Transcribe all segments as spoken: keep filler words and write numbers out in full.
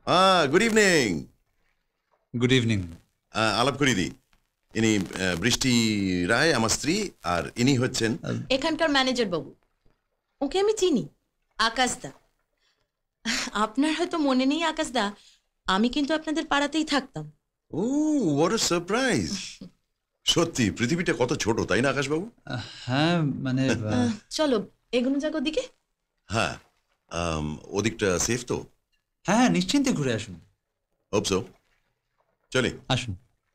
Good evening. Good evening. আলাপ করি দি, ইনি বৃষ্টি রায় আমার স্ত্রী, আর ইনি হচ্ছেন এখানকার ম্যানেজার বাবু। ওকে আমি চিনি, আকাশদা। আপনার হয়তো মনে নেই আকাশদা, আমি কিন্তু আপনাদের পাড়াতেই থাকতাম। Oh what a surprise. সত্যি পৃথিবীটা কত ছোট, তাই না আকাশবাবু? হ্যাঁ মানে চলো এগুলো জায়গার দিকে। হ্যাঁ, ওদিকটা সেফ তো? হ্যাঁ নিশ্চিন্তে ঘুরে আসুন। Hope so. চলে আসুন।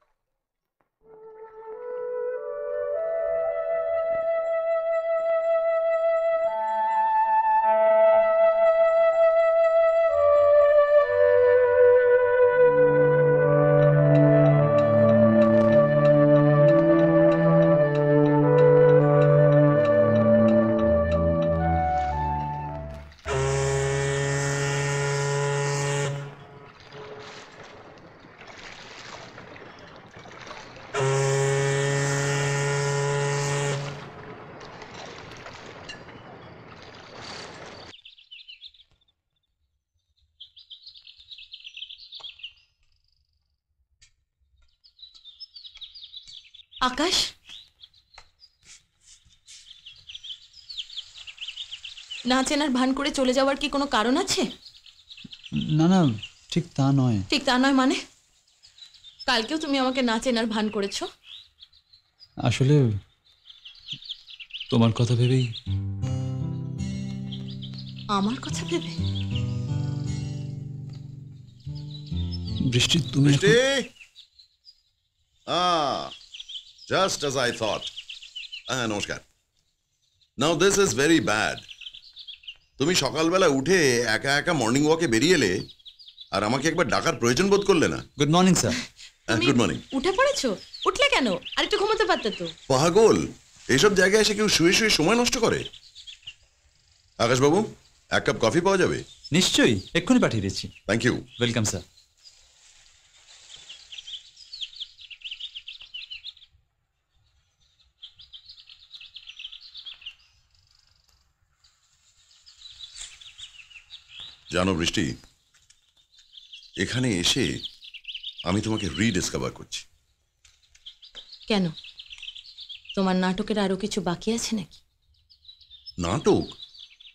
আকাশ, না চেনার ভান করে চলে যাওয়ার কি কোনো কারণ আছে? না না, ঠিক তা নয়। ঠিক তা নয় মানে? কালকেও তুমি আমাকে না চেনার ভান করেছো। আসলে তোমার কথা ভেবেই। আমার কথা ভেবে? বৃষ্টি তুমি বৃষ্টি, ah just as I thought. হ্যাঁ নমস্কার। Now this is very bad. তুমি সকালবেলা উঠে একা একা মর্নিং ওয়াকে বেরিয়ে এলে, আর আমাকে একবার ডাকার প্রয়োজন বোধ করলে না। Good morning sir. Good morning. উঠে পড়েছো? উঠলে কেন? আর একটু ঘুমোতে পারতে তো। পাগল, এইসব জায়গায় এসে কেউ শুয়ে শুয়ে সময় নষ্ট করে? আকাশবাবু, এক কাপ কফি পাওয়া যাবে? নিশ্চয়ই, এক্ষুনি পাঠিয়ে দিচ্ছি। Thank you. Welcome sir. জানো বৃষ্টি, এখানে এসে আমি তোমাকে রিডিসকভার করছি। কেন, তোমার নাটকের আরো কিছু বাকি আছে নাকি? নাটক?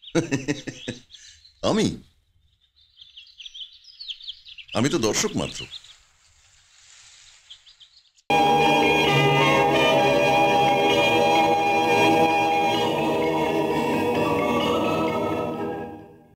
আমি আমি তো দর্শক মাত্র।